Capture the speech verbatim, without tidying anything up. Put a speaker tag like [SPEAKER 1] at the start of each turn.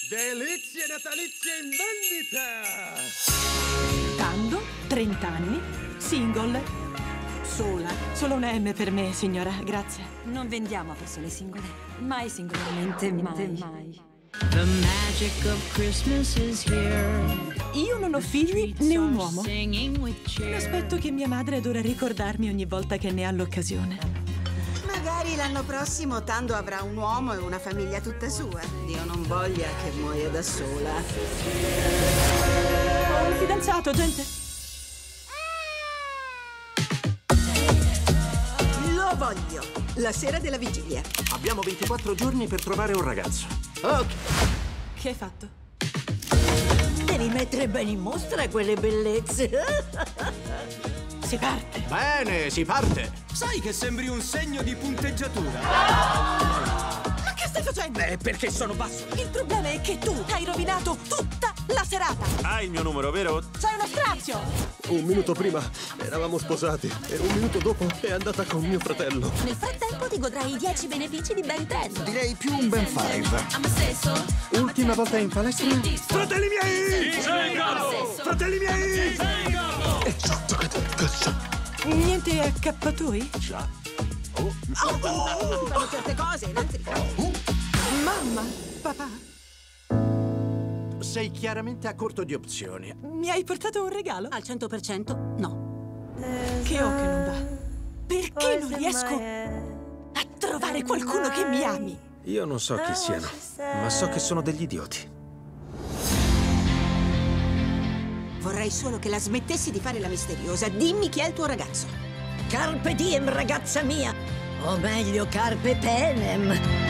[SPEAKER 1] Delizie natalizie in vendita!
[SPEAKER 2] Tango, trenta anni, single, sola. Solo una M per me, signora, grazie.
[SPEAKER 3] Non vendiamo a persone singole. Mai singolarmente, mai. mai.
[SPEAKER 4] The magic of Christmas is here.
[SPEAKER 2] Io non ho figli né un uomo. Aspetto che mia madre adora ricordarmi ogni volta che ne ha l'occasione.
[SPEAKER 5] Magari l'anno prossimo Tando avrà un uomo e una famiglia tutta sua. Dio non voglia che muoia da sola.
[SPEAKER 2] Ho un fidanzato, gente.
[SPEAKER 5] Lo voglio. La sera della vigilia.
[SPEAKER 1] Abbiamo ventiquattro giorni per trovare un ragazzo. Ok.
[SPEAKER 2] Che hai fatto?
[SPEAKER 6] Devi mettere bene in mostra quelle bellezze.
[SPEAKER 2] Si parte.
[SPEAKER 1] Bene, si parte.
[SPEAKER 7] Sai che sembri un segno di punteggiatura?
[SPEAKER 2] Ma che stai facendo?
[SPEAKER 7] Eh, perché sono basso.
[SPEAKER 2] Il problema è che tu hai rovinato tutta la serata.
[SPEAKER 1] Hai il mio numero, vero?
[SPEAKER 2] Sei uno strazio.
[SPEAKER 8] Un minuto prima eravamo sposati e un minuto dopo è andata con mio fratello.
[SPEAKER 6] Nel frattempo ti godrai i dieci benefici di Ben dieci.
[SPEAKER 1] Direi più un Ben five. Ultima volta in palestra? Fratelli miei! Fratelli miei!
[SPEAKER 2] Niente accappatoi?
[SPEAKER 1] Già.
[SPEAKER 5] Oh, oh, fanno certe cose, altri.
[SPEAKER 2] Mamma, papà,
[SPEAKER 1] Sei chiaramente a corto di opzioni.
[SPEAKER 2] mi hai portato un regalo?
[SPEAKER 6] Al cento per cento no.
[SPEAKER 2] Che ho che non va? Perché non riesco a trovare qualcuno che mi ami?
[SPEAKER 7] Io non so chi siano, ma so che sono degli idioti.
[SPEAKER 5] Vorrei solo che la smettessi di fare la misteriosa. Dimmi chi è il tuo ragazzo.
[SPEAKER 6] Carpe diem, ragazza mia. O meglio, carpe penem.